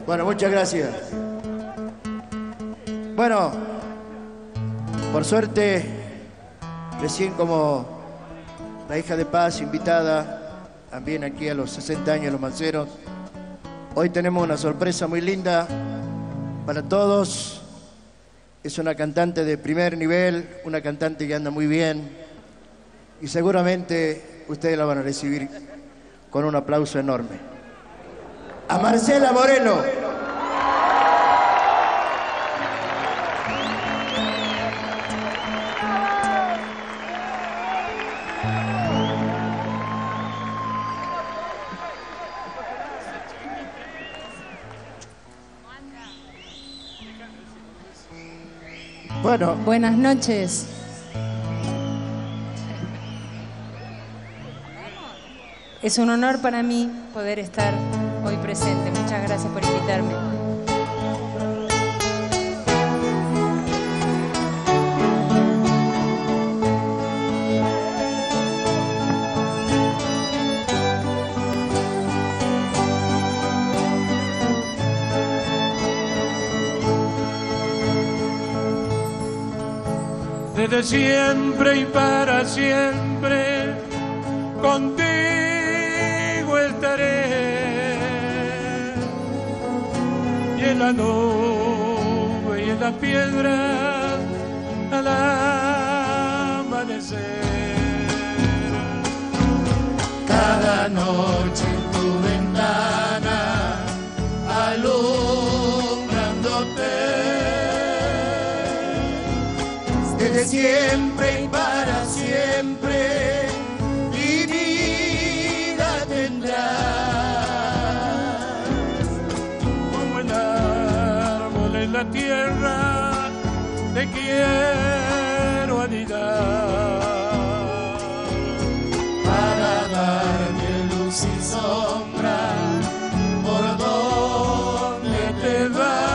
Bueno, muchas gracias. Bueno, por suerte, recién como la hija de Paz, invitada también aquí a los 60 años de Los Manceros, hoy tenemos una sorpresa muy linda para todos. Es una cantante de primer nivel, una cantante que anda muy bien y seguramente ustedes la van a recibir con un aplauso enorme. A Marcela Morelo. Bueno. Buenas noches. Es un honor para mí poder estar hoy presente. Muchas gracias por invitarme. Desde siempre y para siempre contigo estaré, y en la nube y en la piedra al amanecer. Cada noche en tu ventana alumbrándote, desde siempre y para siempre mi vida tendrás. Como el árbol en la tierra te quiero anidar, para darte luz y sombra por donde te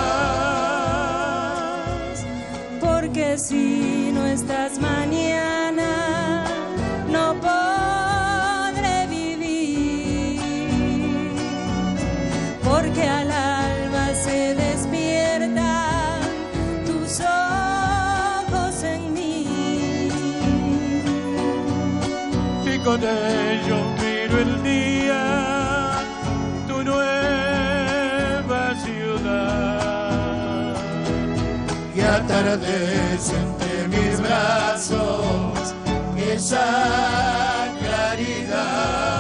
vas. Porque si no estás mañana, no podré vivir. Porque al alba se despiertan tus ojos en mí. Y con ellos miro el día, tu nueva ciudad. Y atardece entre mis brazos esa claridad.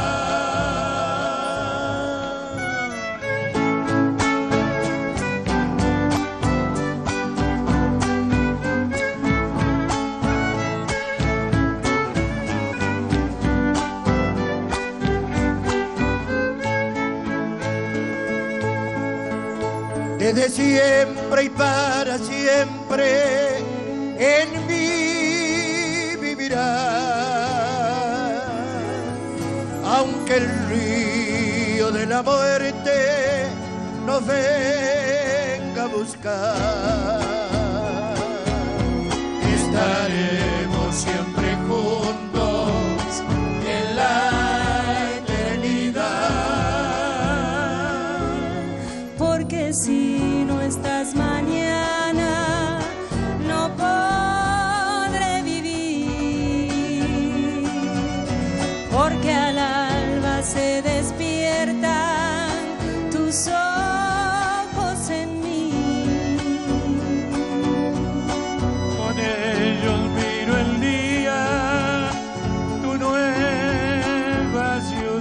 Desde siempre y para siempre en mí vivirá, aunque el río de la muerte nos venga a buscar. Estaremos siempre juntos en la eternidad. Porque si no estás mañana, no podré vivir. Porque al alba se despiertan tus ojos en mí. Con ellos miro el día, tu nueva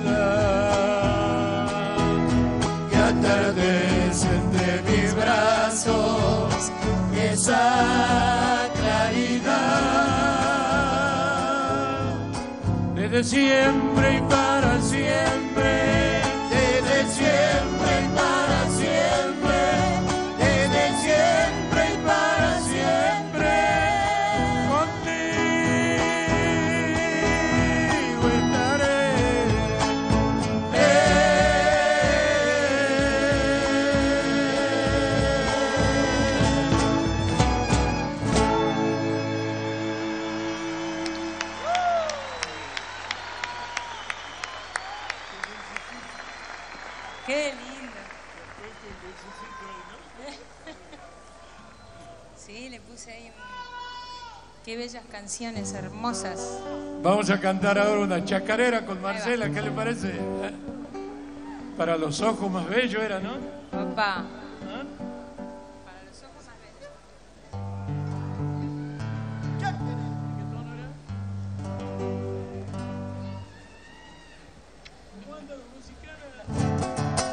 ciudad. Y atardece entre mis brazos esa claridad. Desde siempre y para siempre, Desde siempre y para siempre, desde siempre y para siempre, contigo estaré. Qué lindo. Sí, le puse ahí qué bellas canciones hermosas. Vamos a cantar ahora una chacarera con Marcela, ¿qué le parece? ¿Eh? Para los ojos más bellos era, ¿no? Papá. ¿Ah? Para los ojos más bellos. ¿Qué tono era? ¿Cuándo la música?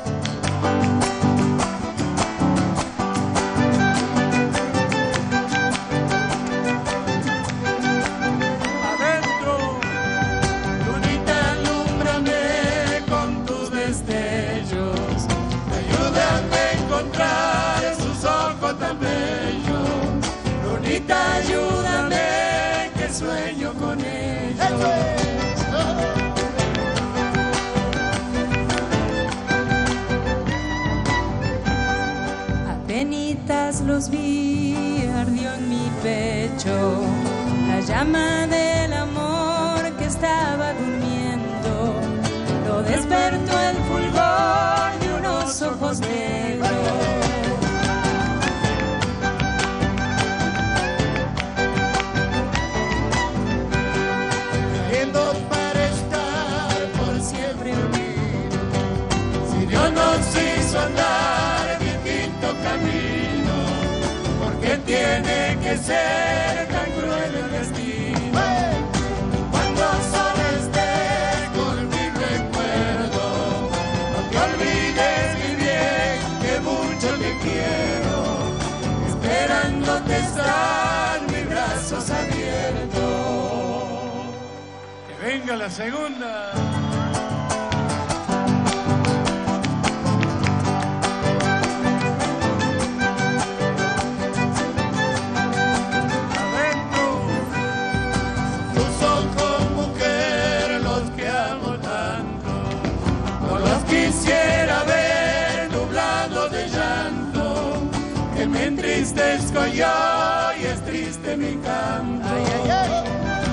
Ayúdame, que sueño con ellos. Apenitas los vi, ardió en mi pecho la llama del amor que estaba durmiendo. Lo despertó el fulgor de unos ojos negros. Andar distinto camino, porque tiene que ser tan cruel el destino. Cuando solo estés con mi recuerdo, no te olvides mi bien, que mucho te quiero, esperándote están mis brazos abiertos. Que venga la segunda. Quisiera ver nublado de llanto, que me entristezco yo y es triste mi canto. Ay, ay, ay.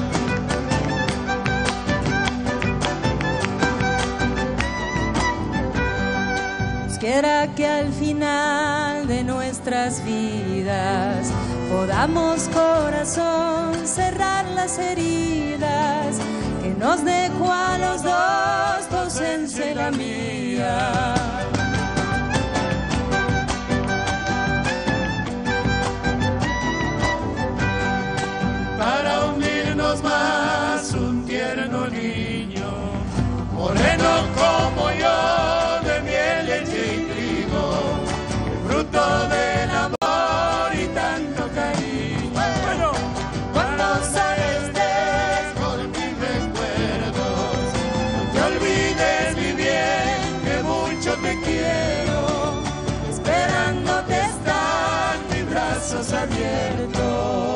Quisiera que al final de nuestras vidas podamos, corazón, cerrar las heridas que nos dejó a los dos tu ausencia y la mía. Para unirnos más un tierno niño, moreno como yo, de miel, leche y trigo, fruto del amor y tanto cariño. Bueno, cuando estés con mis recuerdos, no te olvides mi bien, que mucho te quiero, esperándote están mis brazos abiertos.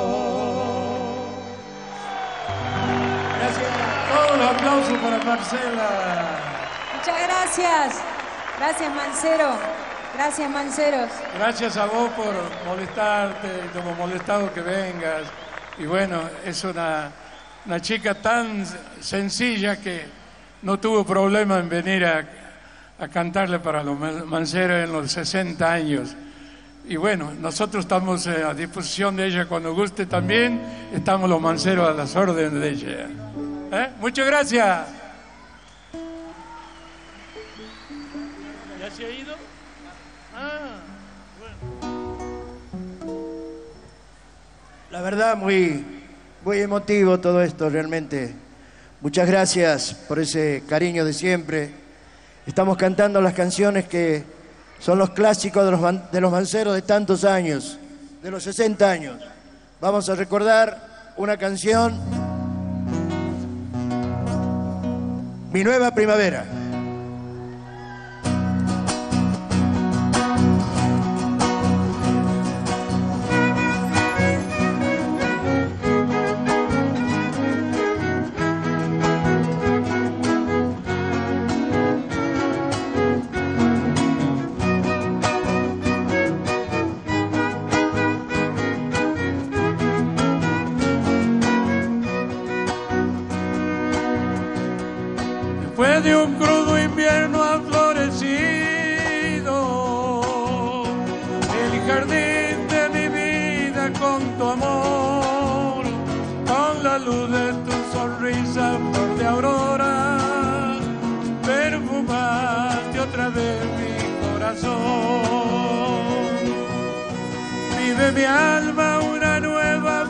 Todo un aplauso para Marcela. Muchas gracias. Gracias, Mancero. Gracias, Manceros. Gracias a vos por molestarte, como molestado que vengas. Y bueno, es una chica tan sencilla que no tuvo problema en venir a cantarle para los Manceros en los 60 años. Y bueno, nosotros estamos a disposición de ella cuando guste también. Estamos los Manceros a las órdenes de ella. Muchas gracias. ¿Ya se ha ido? Ah, bueno. La verdad, muy emotivo todo esto, realmente. Muchas gracias por ese cariño de siempre. Estamos cantando las canciones que son los clásicos de los Manceros de tantos años, de los 60 años. Vamos a recordar una canción, Mi Nueva Primavera. Después de un crudo invierno ha florecido el jardín de mi vida vive mi alma una nueva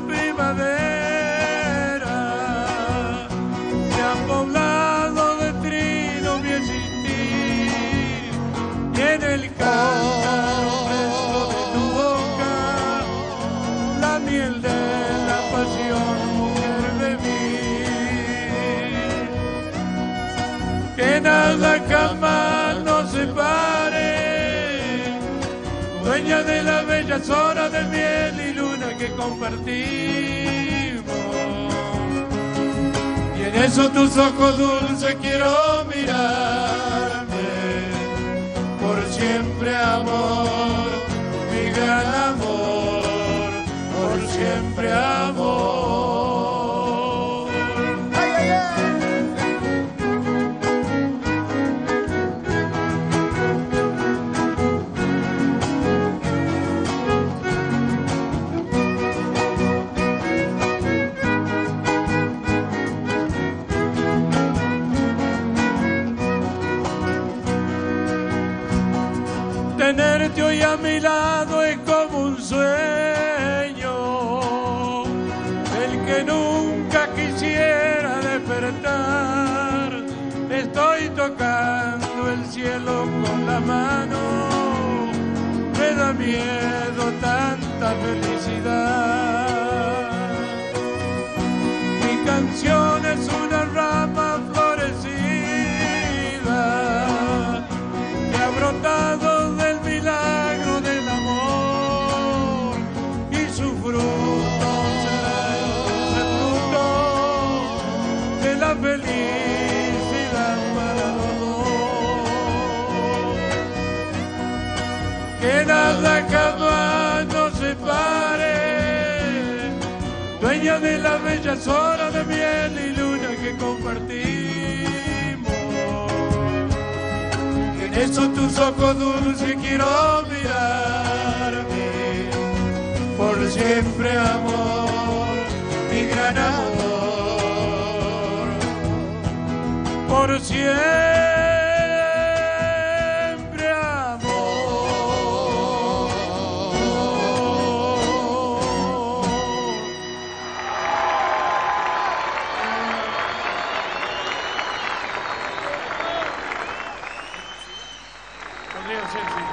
primavera, se ha poblado de trino mi existir, y en el cántaro fresco de tu boca, la miel de la pasión, mujer de mí, que nada jamás nos separe, dueña de las bellas horas de miel y luna que compartimos. Y en esos tus ojos dulces quiero mirarme, por siempre amor, mi gran amor, por siempre amor. ¡Ay, ay, ay! Tenerte hoy a mi lado es como un sueño del que nunca quisiera despertar. Estoy tocando el cielo con la mano, me da miedo tanta felicidad. Mi canción es una rama florecida que ha brotado del milagro del amor, y su fruto será el dulce fruto de la felicidad para los dos. Que nada jamás nos separe, dueña de las bellas horas de miel y luna que compartimos. En esos tus ojos dulces quiero mirarme, por siempre amor, mi gran amor, por siempre amor. Podría ser, sí.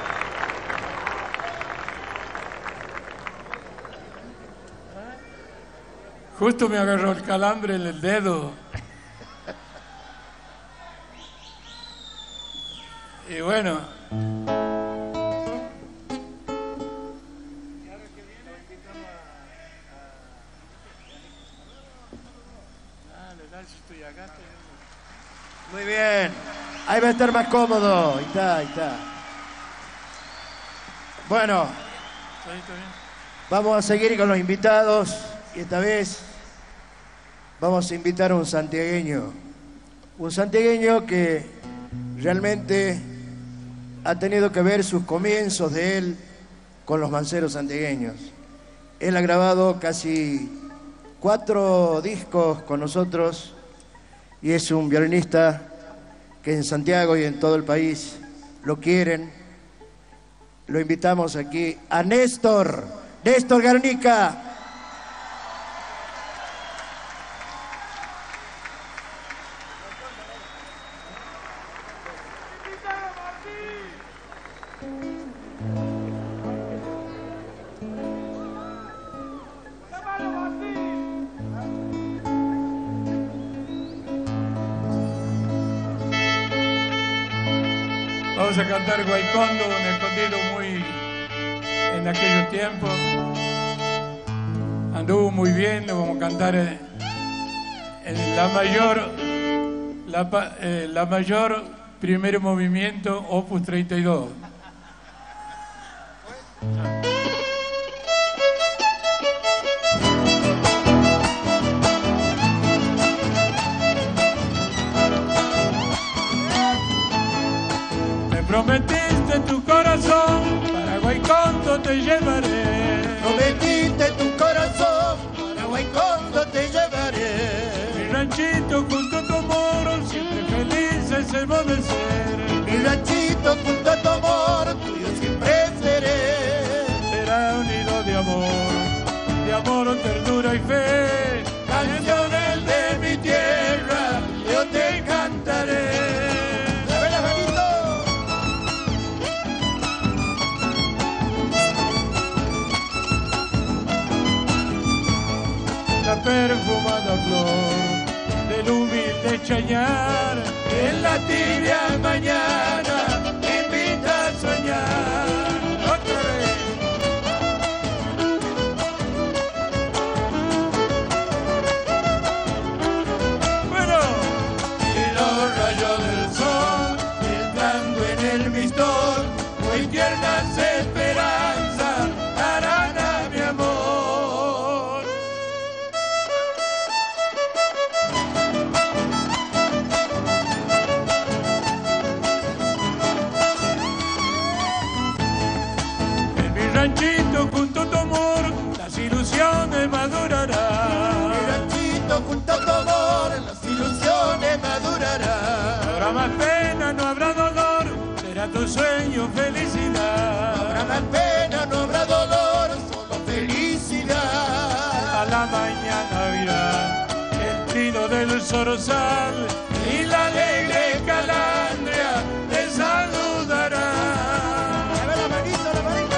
Justo me agarró el calambre en el dedo. Y bueno. Muy bien. Ahí va a estar más cómodo. Ahí está, ahí está. Bueno, vamos a seguir con los invitados. Y esta vez vamos a invitar a un santiagueño. Un santiagueño que realmente ha tenido que ver sus comienzos de él con los manceros santiagueños. Él ha grabado casi 4 discos con nosotros y es un violinista que en Santiago y en todo el país lo quieren. Lo invitamos aquí a Néstor Garnica. Vamos a cantar Guaycondo, un escondido muy en aquellos tiempos. Anduvo muy bien, lo vamos a cantar en la mayor primer movimiento, opus 32. Prometiste tu corazón, para Guaycondo te llevaré. Prometiste tu corazón, para Guaycondo te llevaré. Mi ranchito junto a tu amor, siempre felices hemos de ser. Mi ranchito junto a tu amor, tuyo siempre seré. Será un nido y fe, canciones de mi tierra, yo te cantaré. La perfumada flor del humilde chañar, En la tibia mañana me invita a soñar. Otra vez. bueno, Y los rayos del sol entrando en el mistón, muy tiernas esperanzas harán a mi amor. en mi ranchito junto a tu amor, las ilusiones madurarán. Mi ranchito junto a tu amor, las ilusiones No madurarán. habrá más pena, no habrá dolor, será tu sueño felicidad. No habrá más pena, no habrá dolor, solo felicidad. A la mañana virá el trino del zorzal Y la alegre calandria te saludará. La manito, la manito.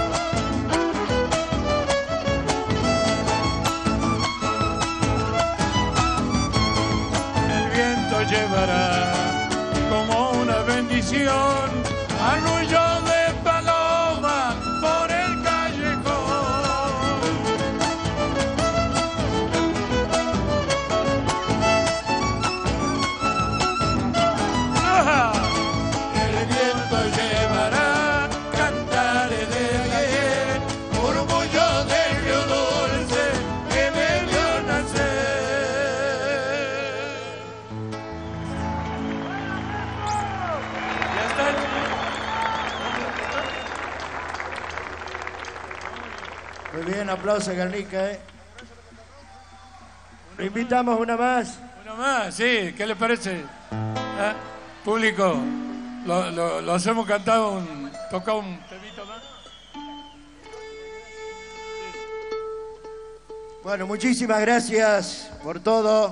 el viento llevará como una bendición arrullo de paloma por el callejón. ¡Ajá! El viento llevará cantares de ayer, murmullo del río dulce que me vio nacer. Ya está. Muy bien, aplauso a Garnica, ¿eh? Le invitamos una más. Una más, sí, ¿qué le parece? ¿Ah? Público, lo hacemos cantar toca un temito más. Bueno, muchísimas gracias por todo.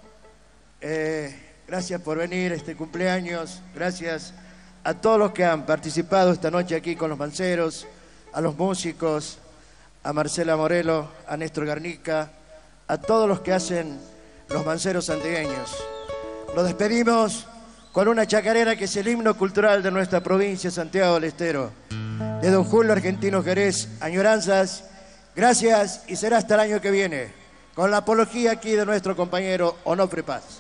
Gracias por venir a este cumpleaños. Gracias a todos los que han participado esta noche aquí con los manceros, a los músicos, a Marcela Morelo, a Néstor Garnica, a todos los que hacen los manceros santiagueños. Nos despedimos con una chacarera que es el himno cultural de nuestra provincia, Santiago del Estero. De don Julio Argentino Jerez, Añoranzas. Gracias y será hasta el año que viene, con la apología aquí de nuestro compañero Onofre Paz.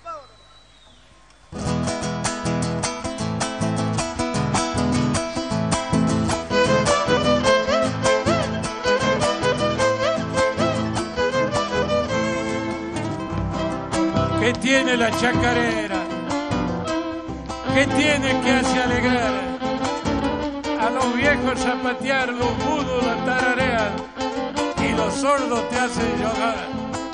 ¿Qué tiene la chacarera? ¿Qué tiene que hace alegrar? A los viejos zapatear, los mudos la tararean y los sordos te hacen llorar.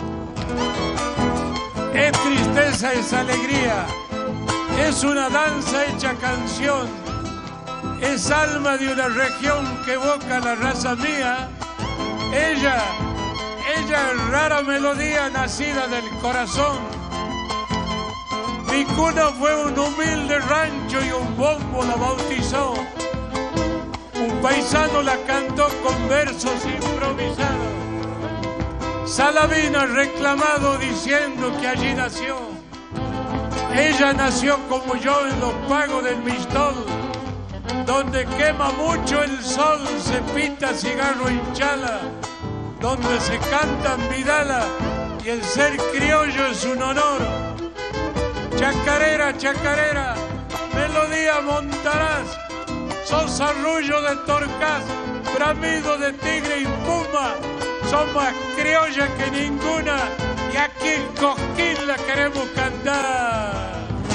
Es tristeza, es alegría, es una danza hecha canción, es alma de una región que evoca la raza mía. Ella es rara melodía nacida del corazón. Mi cuna fue un humilde rancho y un bombo la bautizó. Un paisano la cantó con versos improvisados. Salavina reclamado diciendo que allí nació. Ella nació como yo en los pagos del Mistol, donde quema mucho el sol, se pita cigarro y chala, donde se cantan vidala y el ser criollo es un honor. Chacarera, chacarera, melodía montarás, sos arrullo de torcaz, bramido de tigre y puma, son más criolla que ninguna y aquí en Cosquín la queremos cantar.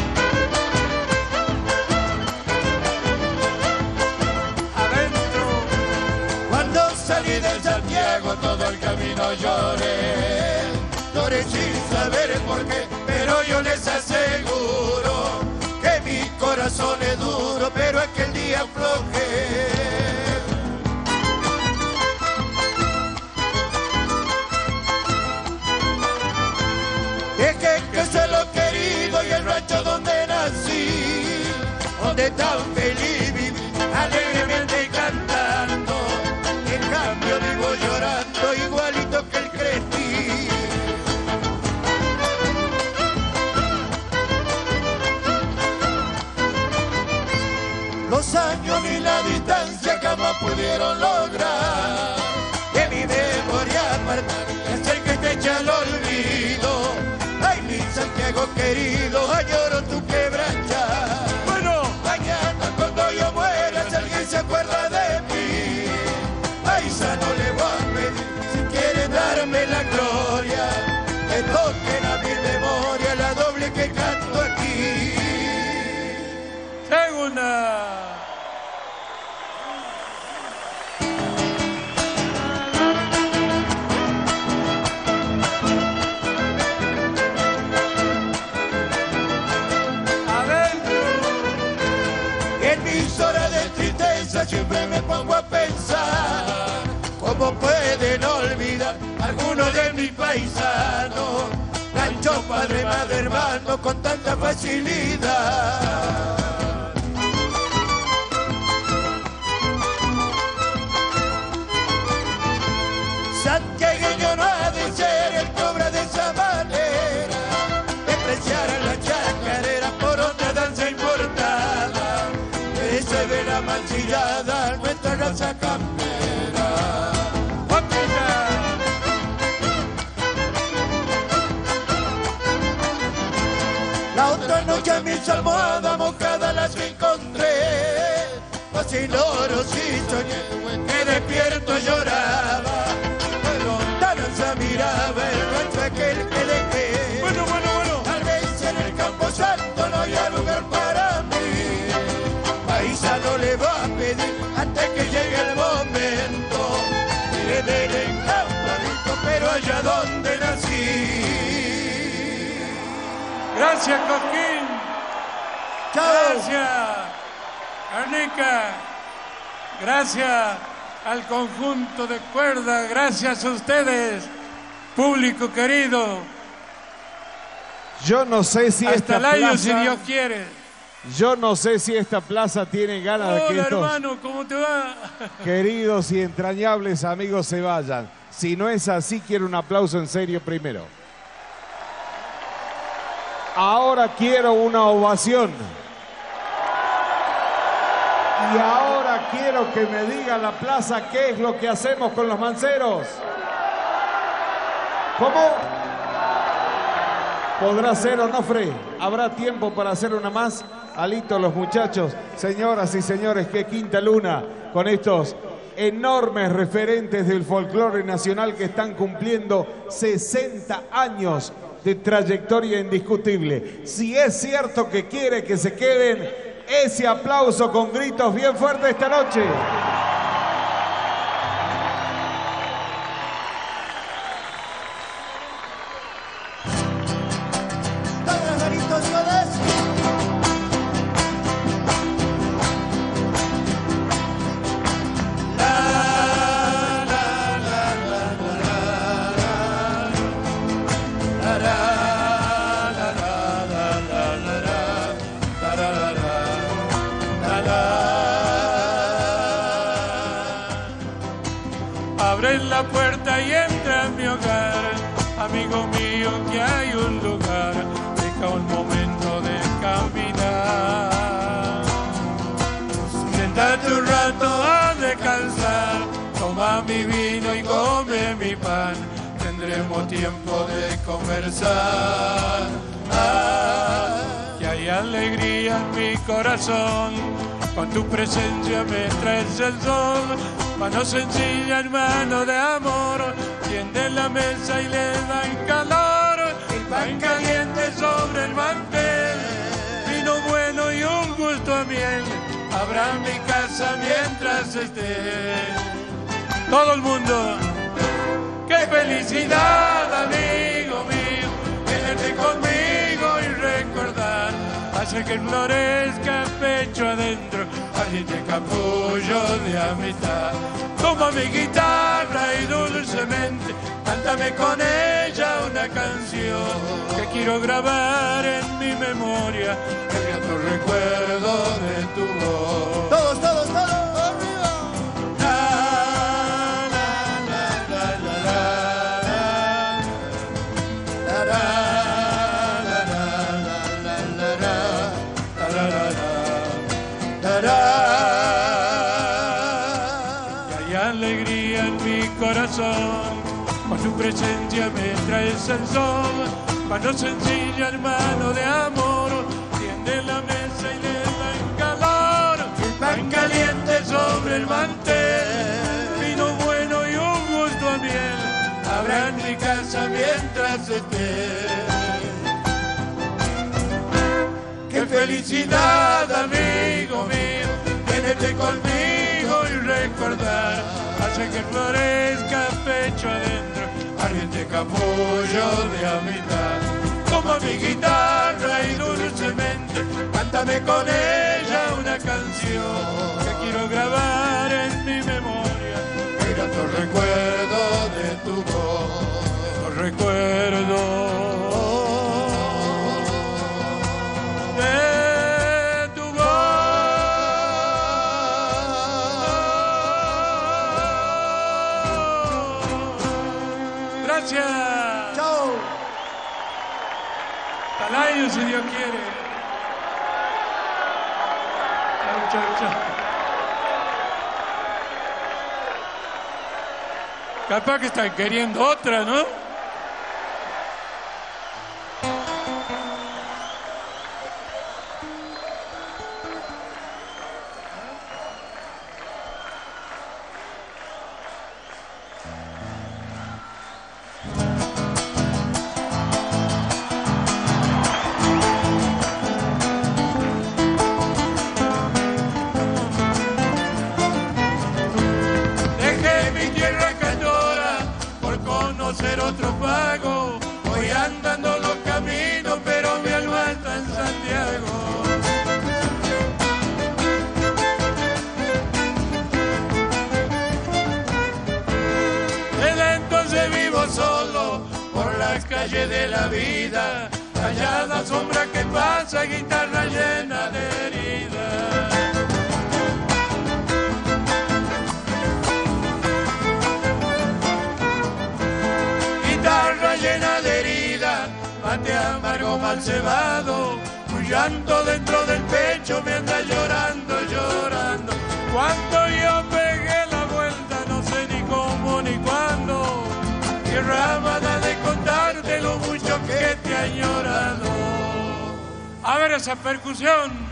Adentro. Cuando salí de Santiago todo el camino lloré, lloré sin saber por qué, pero yo les aseguro que mi corazón es duro, pero aquel día aflojé. el suelo querido y el rancho donde nací, donde tan feliz viví, alegremente cantando. En cambio vivo llorando igualito que el crecí. Los años ni la distancia jamás pudieron lograr que mi memoria apartar y hacer que te eche al olvido. Ay, mi Santiago querido, añoro tu quebracha. Bueno, mañana cuando yo muera, si alguien se acuerda de mí, paisa no le voy a pedir si quiere darme la gloria, que toquen a mi memoria la doble que canto aquí. Segunda. Siempre me pongo a pensar cómo pueden olvidar algunos de mis paisanos, rancho, padre, madre, hermano, con tanta facilidad. Santiagueño no ha de ser el que obra de esa manera, despreciar a la chacarera por otra danza importada. Se ve la mancillada nuestra raza campera. La otra noche a mis almohadas mojadas las encontré, así loros y soñé que despierto lloraba, pero la danza miraba el rancho aquel que dejé. Bueno. Tal vez en el campo santo no haya lugar para mí, paisa no le va a pedir hasta que llegue el momento y le den el campadito, pero allá donde nací. Gracias, Coquín. Chao. Gracias, Arnica. Gracias al conjunto de cuerda. Gracias a ustedes, público querido. Yo no sé si Hasta esta el año, plaza... si Dios quiere. Yo no sé si esta plaza tiene ganas de que Hola, estos hermano, ¿cómo te va? queridos y entrañables amigos se vayan. Si no es así, quiero un aplauso en serio primero. Ahora quiero una ovación. Y ahora quiero que me diga la plaza qué es lo que hacemos con los manceros. ¿Cómo? ¿Podrá ser, Onofre? ¿Habrá tiempo para hacer una más? Alito, los muchachos, señoras y señores, qué quinta luna con estos enormes referentes del folclore nacional que están cumpliendo 60 años de trayectoria indiscutible. Si es cierto que quiere que se queden, ese aplauso con gritos bien fuertes esta noche. Abre la puerta y entra en mi hogar, amigo mío, que hay un lugar, deja un momento de caminar. Siéntate un rato a descansar, toma mi vino y come mi pan, tendremos tiempo de conversar. Que hay alegría en mi corazón, con tu presencia me traes el sol. Mano sencilla, hermano de amor, tiende la mesa y le dan calor. El pan caliente sobre el mantel, vino bueno y un gusto a miel. Habrá en mi casa mientras esté todo el mundo. ¡Qué felicidad, amigo mío! Tenerte conmigo y recordar hace que florezca pecho adentro, ardiente capullo de amistad. Toma mi guitarra y dulcemente cántame con ella una canción que quiero grabar en mi memoria, el grato recuerdo de tu voz. Todos, todos, todos. Con tu presencia me traes el sol, mano sencilla, hermano de amor, tiende la mesa y le da en calor, el pan caliente sobre el mantel, vino bueno y un gusto a miel, habrá en mi casa mientras esté. ¡Qué felicidad, amigo mío, tenerte conmigo y recordar! Hace que florezca pecho adentro, ardiente capullo de amistad. Toma mi guitarra y dulcemente cántame con ella una canción que quiero grabar en mi memoria. El grato recuerdo de tu voz, el recuerdo. Gracias. Chao. Hasta el año, si Dios quiere. Chao, chao, chao. Capaz que están queriendo otra, ¿no? Otro pago, voy andando los caminos, pero mi alma está en Santiago. Desde entonces vivo solo por las calles de la vida, callada sombra que pasa, guitarra llena de heridas. Llena de heridas, mate amargo mal cebado, un llanto dentro del pecho me anda llorando, llorando. Cuando yo pegué la vuelta, no sé ni cómo ni cuándo, tierra amada de contarte lo mucho que te ha añorado. A ver esa percusión.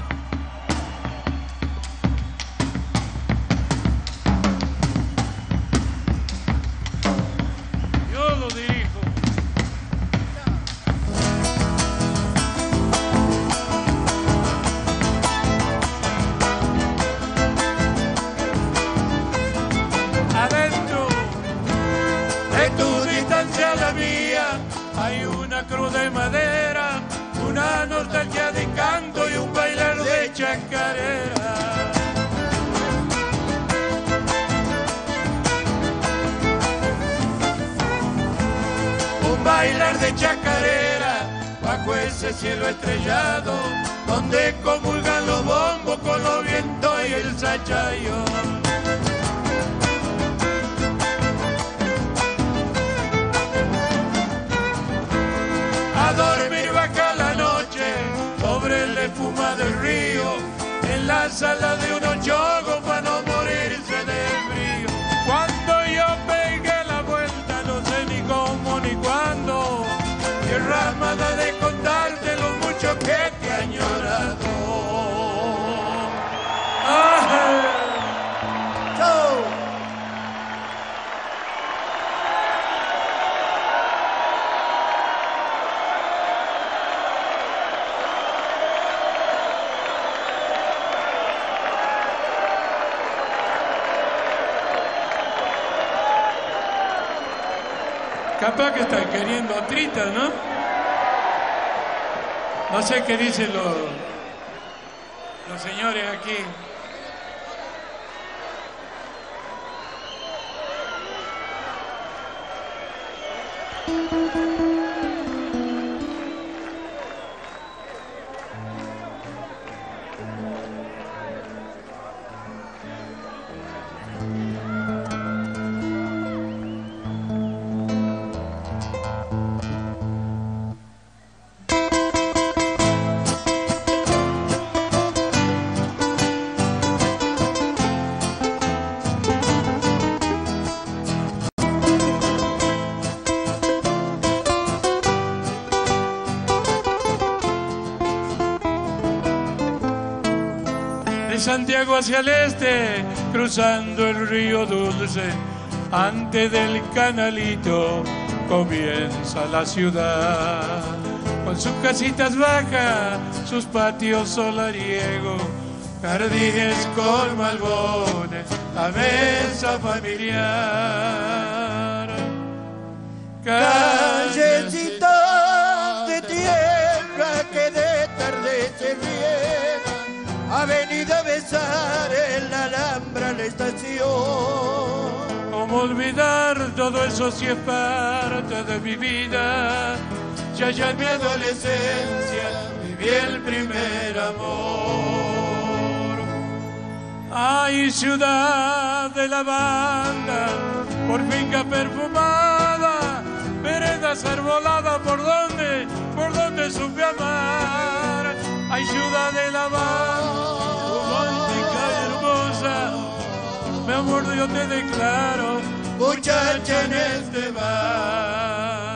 Yo lo dirijo. La mía hay una cruz de madera, una nostalgia de canto y un bailar de chacarera. Un bailar de chacarera bajo ese cielo estrellado, donde comulgan los bombos con los vientos y el sachayón. A dormir baja la noche sobre el espuma del río, en la sala de unos yogos para no morirse de frío. Cuando yo pegué la vuelta, no sé ni cómo ni cuándo, tierra amada de contarte lo mucho que te ha añorado. ¡Ah! Chao. Capaz que están queriendo otrita, ¿no? No sé qué dicen los señores aquí. Santiago hacia el este, cruzando el río Dulce, antes del canalito comienza la ciudad. Con sus casitas bajas, sus patios solariegos, jardines con malbones, la mesa familiar. Callecitas de tierra que de tarde se riega, ha venido a besar en la Alhambra la estación. ¿Cómo olvidar todo eso si es parte de mi vida? Ya en mi adolescencia viví el primer amor. Ay, ciudad de lavanda, por finca perfumada, veredas arboladas, ¿por dónde supe amar? Ay, ciudad de lavanda, romántica y hermosa, mi amor yo te declaro, muchacha en este mar.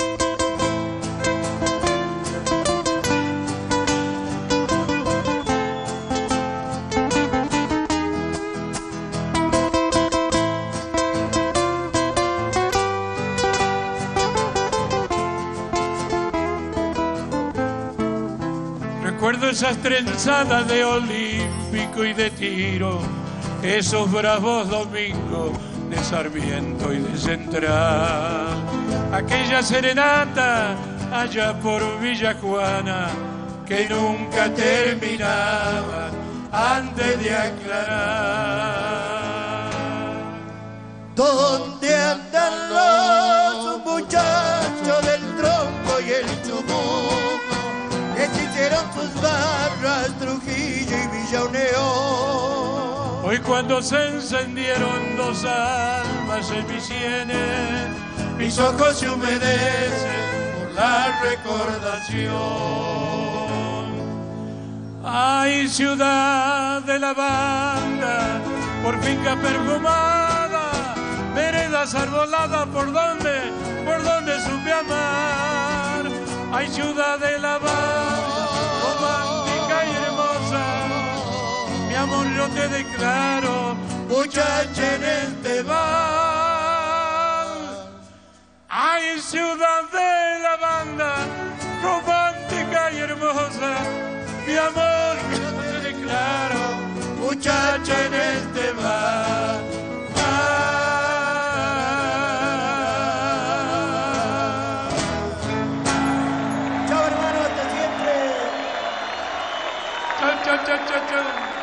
Recuerdo esas trenzadas de Olímpico y de Tiro, esos bravos domingos de Sarmiento y de Central, aquella serenata allá por Villa Juana que nunca terminaba antes de aclarar. ¿Dónde andan los muchachos del tronco y el chumuco que se hicieron sus barras Trujillo y Villa Unión? Hoy cuando se encendieron dos almas en mis sienes, mis ojos se humedecen por la recordación. Ay, ciudad de lavanda, por finca perfumada, veredas arboladas, ¿por dónde supe amar? Ay, ciudad de lavanda, romántica y hermosa, mi amor yo te declaro, muchacha en este mar. Ay, ciudad de lavanda, romántica y hermosa, mi amor yo te declaro, muchacha en este mar. Chao, hermano, hasta siempre. Chao, chao, chao, chao, chao.